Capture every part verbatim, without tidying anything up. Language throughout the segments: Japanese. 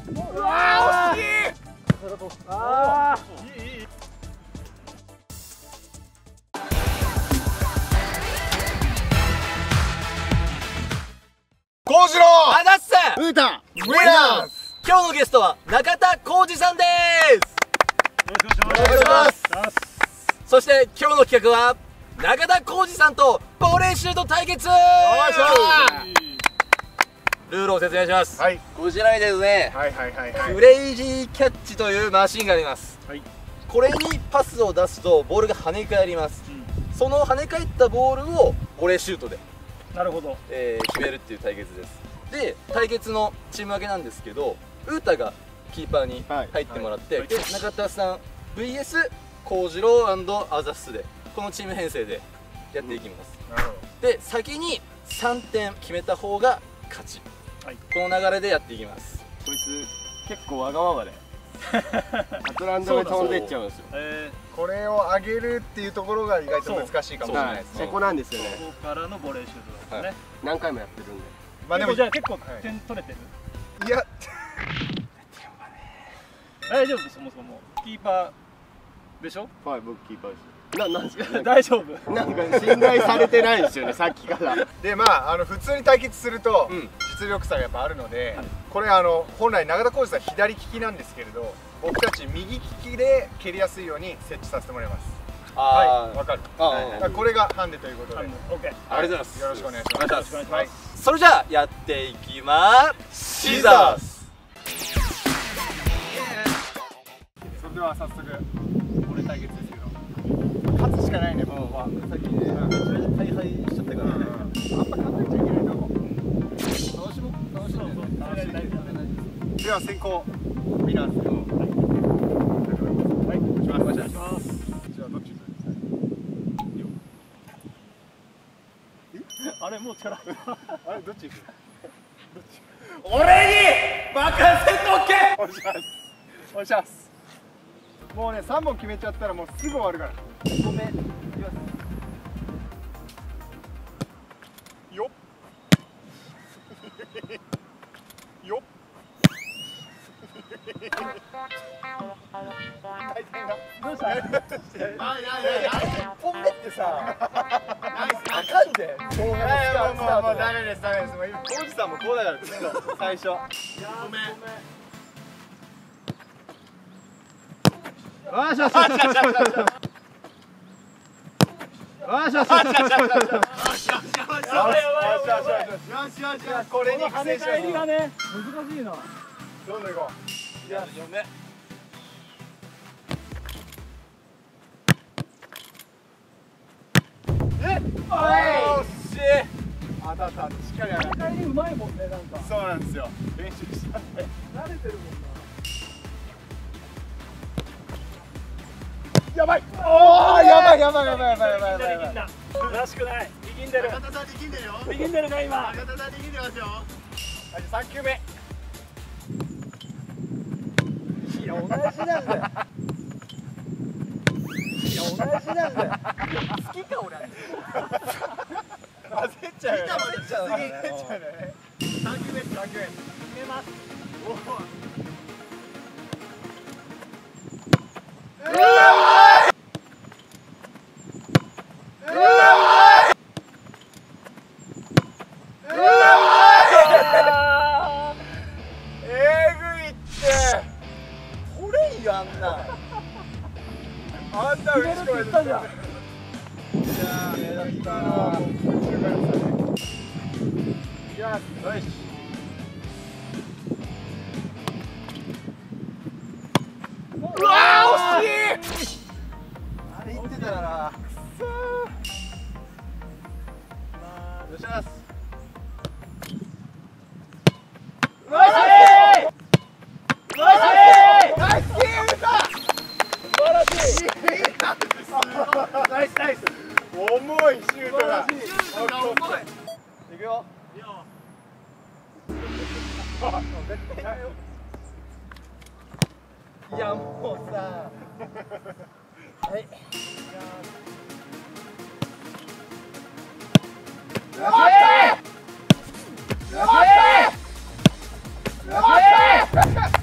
うわー惜しい。ああいいいい。幸次郎、 あだっす。 うーたウィナーズ。 今日のゲストは中田浩二さんです。 よろしくお願いします。 そして今日の企画は中田浩二さんとボレーシュート対決。ルールを説明します。 はいこちらにですね、 はいはいはいはい。 クレイジーキャッチというマシンがあります。 はい。 これにパスを出すとボールが跳ね返ります。その跳ね返ったボールをボレーシュートで、 なるほど。 えー決めるっていう対決です。で対決のチーム分けなんですけど、ウータがキーパーに入ってもらって、 はいで中田さん ブイエス 幸次郎&アザッスでこのチーム編成でやっていきます。 なるほで先にさんてん決めた方が勝ち。 ど。はい。 この流れでやっていきます。 こいつ結構わがままでアトランダで飛んでっちゃうんですよ。 えこれを上げるっていうところが意外と難しいかもしれないですね。 そこなんですよー、 ね。 ここからのボレーシュートですね。 何回もやってるんで。 まあでもでもじゃあ結構点取れてる。 いや大丈夫、そもそもキーパーでしょ。 はい、僕キーパーです。な、なんですか。 大丈夫。 なんか信頼されてないんですよね、さっきから。 でまああの普通に対決するとうん実力差がやっぱあるので、これあの本来中田浩二さん左利きなんですけれど、僕たち右利きで蹴りやすいように設置させてもらいます。 あはい、わかる。 あだからこれがハンデということで、 オッケー。 ありがとうございます。 よろしくお願いしお願いしま。 ますす。 よろしくお願いします。 それじゃあやっていきますシザース。 それでは早速これ対決ですけど、勝つしかないね、もうはさっきね、めちゃめちゃ大敗しちゃったからね。あんま考えちゃいけないと思う。楽しもう、楽しもう。では先行ミナーズ。はい、お願いします。じゃあどっち行く？ あれもう力。 あれどっち行く？ 俺に任せとけ。 お願いします。お願いします。もうね、さんぼん決めちゃったらもうすぐ終わるから。 ごめん。いきます。 よっよっ回転がどうした。 いっぽんめってさ、あかんで。いやいやもうもうもうダメですダメです。もう今浩二さんもこうだからずっと最初。ごめん。よしよしよしよしよしよしよしよしよしよし。これに跳ね返りがね、難しいな。 どんどん行こう。 いや、読め。 はい惜しい。 当たったしっかり当たった。 跳ね返りうまいもんね、なんか。 そうなんですよ。練習したんで。 慣れてるもんな。 やばい。おおやばいやばいやばいやばいやばいやばいやばい。 らしくない。力んでる。 中田さん力んでるよ。 力んでるか今。 中田さん力んでますよ。はい、三球目。 いや同じなんだよ。いや同じなんだよ。 好きか俺。 焦っちゃうよね。 焦っちゃうね次焦っちゃうね。三球目三球目。 決めます。 おお。 あんな。 あんな嬉しくないですか。いやー、やったー。いやー、よし。うわー、惜しい。あれ言ってたらな。くそー。よっしゃーす。ナイスナイスナイス。重いシュートが。シュートが重い。いくよ。いいよ。いやもうさ。はい。よし。よし。よし。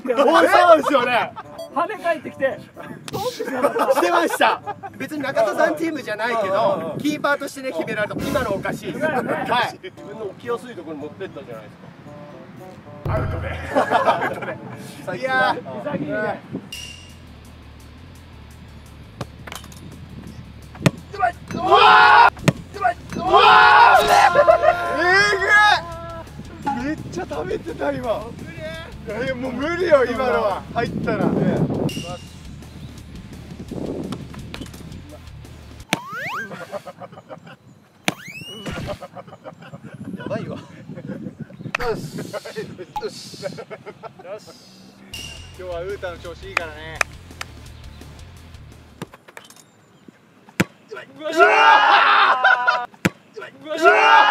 んだよ。 そうですよね。 跳ね返ってきてトンってしなかった。 してました。別に中田さんチームじゃないけど、キーパーとしてね決められた。今のおかしいです。はい。 自分の起きやすいところに持ってったじゃないですか。 アウトで。アウトで。いやー、 潔いね。 うわー。うわー。えぐい。めっちゃ食べてた今。えもう無理よ今のは入ったら。 やばいわ。 よしよし。よし。今日はウータの調子いいからね。うわー。うわー。うわー。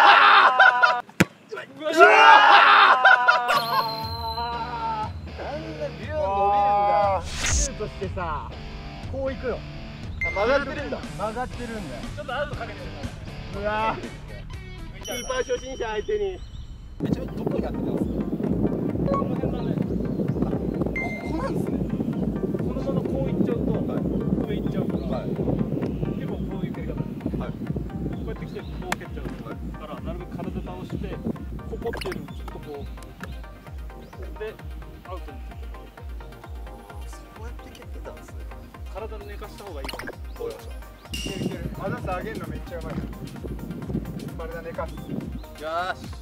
シュートしてさ、こういくよ。曲がってるんだ。曲がってるんだよ。 ちょっとアウトかけてるから。 うわー。キーパー初心者相手に。 え、ちなみにどこに当ててますか？ この辺だね。 ここなんですね。 このままこういっちゃうと、上いっちゃうから、 はい。 結構こういう蹴り方。 はい。 こうやってきてこう蹴っちゃうから、なるべく体倒して、ここっていうのをちょっとこうでアウトにする。 そうやって蹴ってたんですね。 体寝かした方がいいかも。 わかりましいけるいける。アダス上げるのめっちゃうまい。体寝かす。 た。よーし。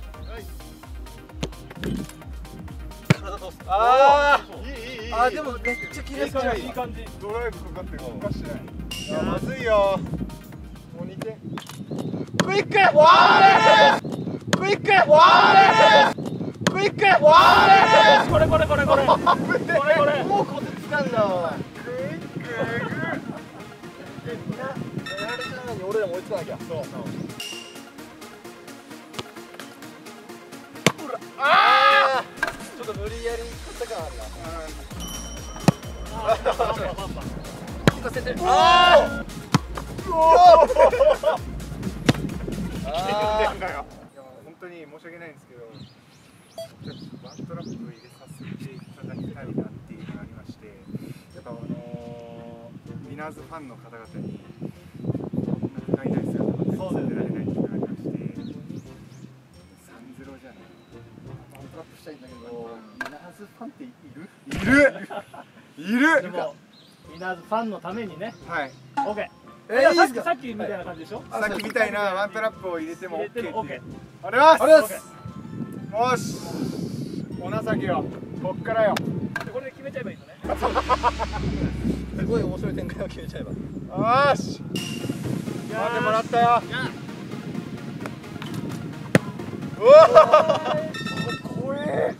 体倒す。 ああ、いいいいいい。 あ、でもめっちゃ綺麗ですね。 いい感じ。 ドライブかかってる。動かしてない。いやまずいよ。もうにてん。クイック。ワーレー。クイック。ワーレー。クイック。ワーレー。 これこれこれこれ。これこれ。 もうコツつかんだわ。クイック。 やられてないのに俺らも追いつかなきゃ。そう。 ああ。 ちょっと無理やり食った感あるな。 ああ、バンバンバンバン。 効かせてる。 あおお。 あいや本当に申し訳ないんですけど、ワントラップ入れさせていただきたいなっていうのがありまして、やっぱあのー、ミナーズファンの方々にこんな不甲斐ない姿を見せられないっていうのがありまして、さんゼロじゃない。 ワントラップしたいんだけど、ミナーズファンっている？ いるいる。 でもミナーズファンのためにね。 はい。 オッケー。 えー、いいですか？ さっきみたいな感じでしょ？ さっきみたいなワントラップを入れても OK っていう。 オッケー。 ありがとうございます。 オよし。お情けよ。こっからよ。 でこれで決めちゃえばいいのね。 すごい面白い展開を決めちゃえば。 よし。待ってもらったよ。うわこれ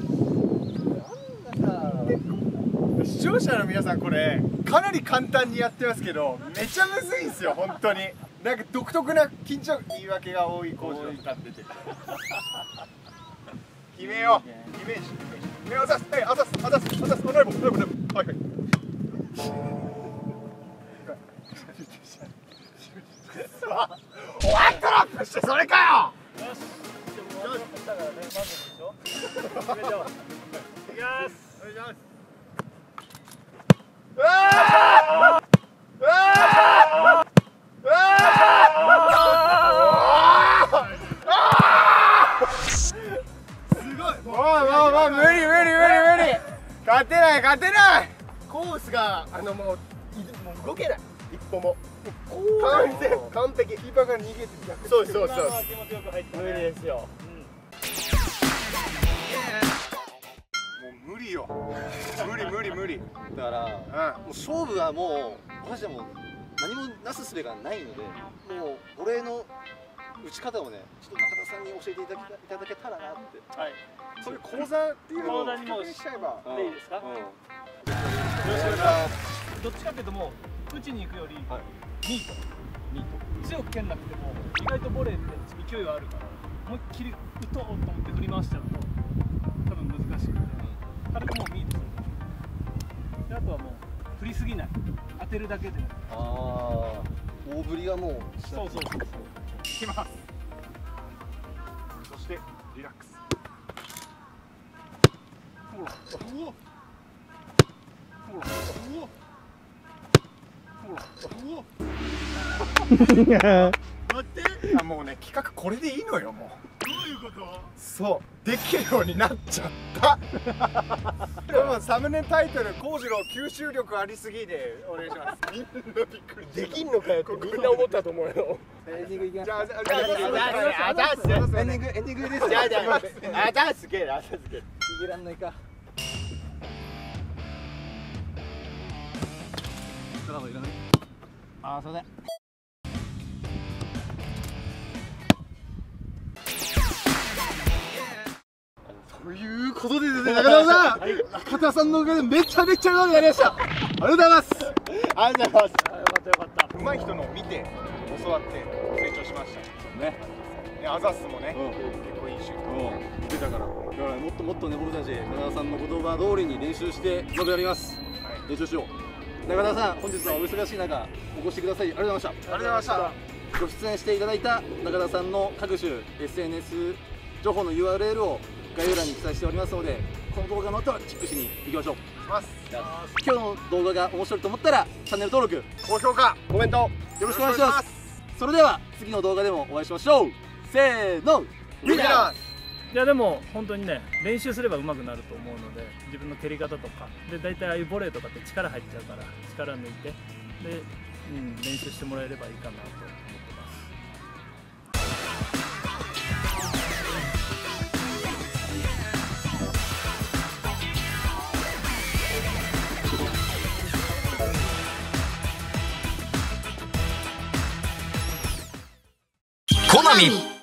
視聴者の皆さんこれかなり簡単にやってますけどめちゃむずいんですよ本当に。なんか独特な緊張言い訳が多い工事の歌出てる。決めよう。イメージ。決めよう。あざす。はい、あざす。あざす。あざす。おなるぼ。なるぼ。はいはい。ワントラップしてそれかよ。 よし。でもワントラップしたからね、満足でしょ？決めちゃおう。いきます。 お願いします。うわあ！うわあ！うわあ！すごい。もうもうもう無理無理無理無理。勝てない勝てない。コースがあのもうもう動けない。一歩も。完全完璧。キーパーが逃げて逆。そうそうそう。 気持ちよく入ったね。 無理ですよ。もう無理よ。無理無理無理。 だから、 うん。 もう勝負はもうマジでもう何もなすすべがないので、もう俺の打ち方をね、ちょっと中田さんに教えていただけいただけたらなって。 はい。 そういう講座っていうのを講座にもしちゃえば。 でいいですか？ うん。 よろしくお願いします。どっちかっていうともう打ちに行くよりミート。 ミート。強く蹴んなくても意外とボレーって勢いがあるから思いっきり打とうと思って振り回しちゃうと多分難しくて軽くもうミートするであとはもう振りすぎない当てるだけでもああ大振りがもうそうそうそうそういきます。そしてリラックス。ほらうおほらうおほらうお待ってあもうね企画これでいいのよもう。どういうこと？そうできるようになっちゃったでもサムネタイトル「幸次郎吸収力ありすぎ」でお願いします。みんなびっくりできんのかよってみんな思ったと思うよ。 エンディングいきます。 じゃあじゃあじゃあじゃあじゃあエンディングエンディングです。 じゃあじゃあああじゃあすげえあじゃあすげえ逃げらんないか。ドラマいらない。ああ、すいません。ということでですね、中田さん、中田さんのおかげでめちゃめちゃうまくなりました。ありがとうございます。 ありがとうございます。 よかったよかった。 上手い人のを見て教わって成長しましたね、 ね。アザスもね、 うん結構いいシュートうん、出たから。だからもっともっとね、僕たち中田さんの言葉通りに練習してうまくやります。練習しよう。中田さん、本日はお忙しい中お越しください。ありがとうございました。 ありがとうございまご出演していただいた中田さんの各種 エスエヌエス 情報の ユーアールエル を概要欄に記載しておりますので、この動画の後はチェックしに行きましょう。 した。します。 今日の動画が面白いと思ったらチャンネル登録高評価、 コメント。 よろしくお願いします。それでは次の動画でもお会いしましょう。せーの、 見てます。 いやでも本当にね練習すれば上手くなると思うので自分の蹴り方とかで大体ああいうボレーとかって力入っちゃうから力抜いてで、うん、練習してもらえればいいかなと思ってます。 コナミ